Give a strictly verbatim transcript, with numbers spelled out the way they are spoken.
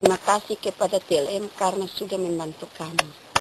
Terima kasih kepada T L M karena sudah membantu kami.